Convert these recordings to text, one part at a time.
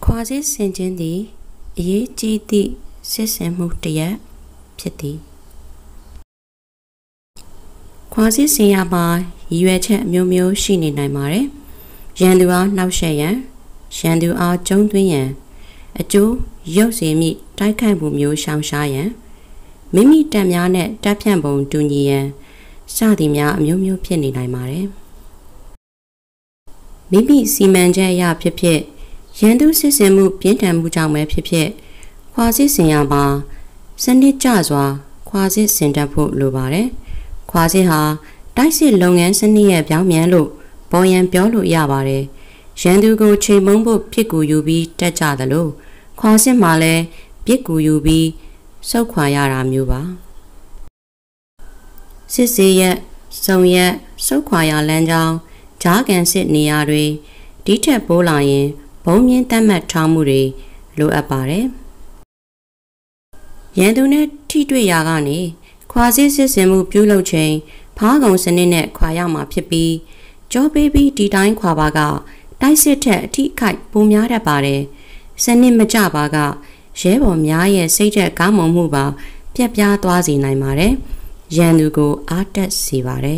ခွာစစ်ဆင်ခြင်းသည်အရေးကြီးသည့်စစ်ဆင်မှုတစ်ရပ်ဖြစ်သည်ခွာစစ်ဆင်ရမှာရည်ရွယ်ချက်အမျိုးမျိုးရှိနေနိုင်ပါတယ်ရန်သူအားနှောက်ယှက်ရန်ရန်သူအားကျုံးသွင်းရန်အကျိုးရုပ်စေမိတိုက်ခိုက်မှုမျိုးရှောင်ရှားရန်မိမိတပ်များနဲ့တပ်ဖြန့်ပုံတူညီရန်စသည်များအမျိုးမျိုးဖြစ်နေနိုင်ပါတယ်မိမိစီမံချက်အရဖြစ်ဖြစ်ရန်သူစစ်ဆင်မှုပြင်းထန်မှုကြောင့်ပဲဖြစ်ဖြစ်ခွာစစ်ဆင်ရမှာစနစ်ကျစွာခွာစစ်ဆင်တတ်ဖို့လိုပါတယ်ခွာစစ်ဟာတိုက်စစ်လုပ်ငန်းစနစ်ရဲ့ပြောင်းပြန်လို့ပေါ်ရန်ပြောလို့ရပါတယ်ရန်သူကိုချိန်မုံဖို့ဖြစ်ကူယူပြီးတက်ကြသလိုခွာစစ်မှာလည်းပြစ်ကူယူပြီးဆုတ်ခွာရတာမျိုးပါစစ်စေးရက်စုံရက်ဆုတ်ခွာရလမ်းကြောင်းဂျားကန်စစ်နေရာတွေဒီထက်ပိုးလာရင်ဘုံမြင့်တတ်မှတ်ထားမှုတွေလိုအပ်ပါတယ်ရန်သူနဲ့ထိတွေ့ရာကနေခွာစစ်စစ်ဆင်မှုပြုလုပ်ချိန်ဖားကုံစနစ်နဲ့ခွာရမှာဖြစ်ပြီးကြောပေးပြီးဒီတိုင်းခွာပါကတိုက်စစ်ထက်အထိခိုက်ပိုများတတ်ပါတယ်စနစ်မကျပါကရဲဘော်များရဲ့စိတ်ဓာတ်ကောင်းမွန်မှုပါပြက်ပြားသွားစေနိုင်ပါတယ်ရန်သူကိုအားတက်စေပါတယ်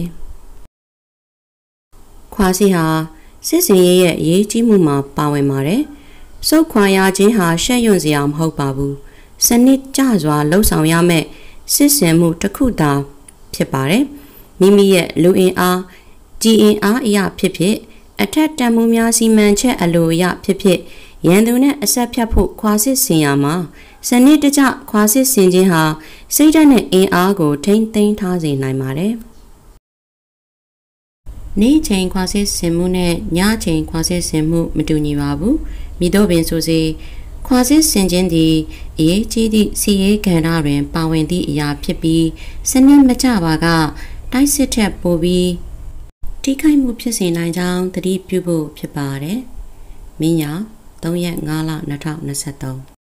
ခွာစစ်ဟာစစ်စင်ရေးရဲ့အရေးကြီးမှုမှာပါဝင်ပါတယ်စုပ်ခွာရခြင်းဟာရှက်ရွံ့စရာမဟုတ်ပါဘူးစနစ်ကျစွာလှုပ်ဆောင်ရမယ့်စစ်စင်မှုတစ်ခုသာဖြစ်ပါတယ်မိမိရဲ့လူအင်အားကြီးအင်အားအရာဖြစ်ဖြစ်အထက်တန်မှုများစီမံချက်အလိုအရဖြစ်ဖြစ်ရန်သူနဲ့အဆက်ဖြတ်ဖို့ခွာစစ်ဆင်ရမှာစနစ်တကျခွာစစ်ဆင်ခြင်းဟာစိတ်ဓာတ်နဲ့အင်အားကိုထိမ့်သိမ်းထားစေနိုင်ပါတယ်နေ့ချိန်ခွာစစ်ဆင်မှုနဲ့ညချိန်ခွာစစ်ဆင်မှုမတူညီပါဘူးမိတို့ပင်ဆိုစေခွာစစ်ဆင်ခြင်းသည်အရေးကြီးသည့်စီရေးကဏ္ဍတွင်ပါဝင်သည့်အရာဖြစ်ပြီးစနစ်မကျပါကတိုက်စစ်ထက်ပိုပြီးထိခိုက်မှုဖြစ်စေနိုင်ကြောင်းသတိပြုဖို့ဖြစ်ပါတယ်။မင်းညာ3ရက်5လ2023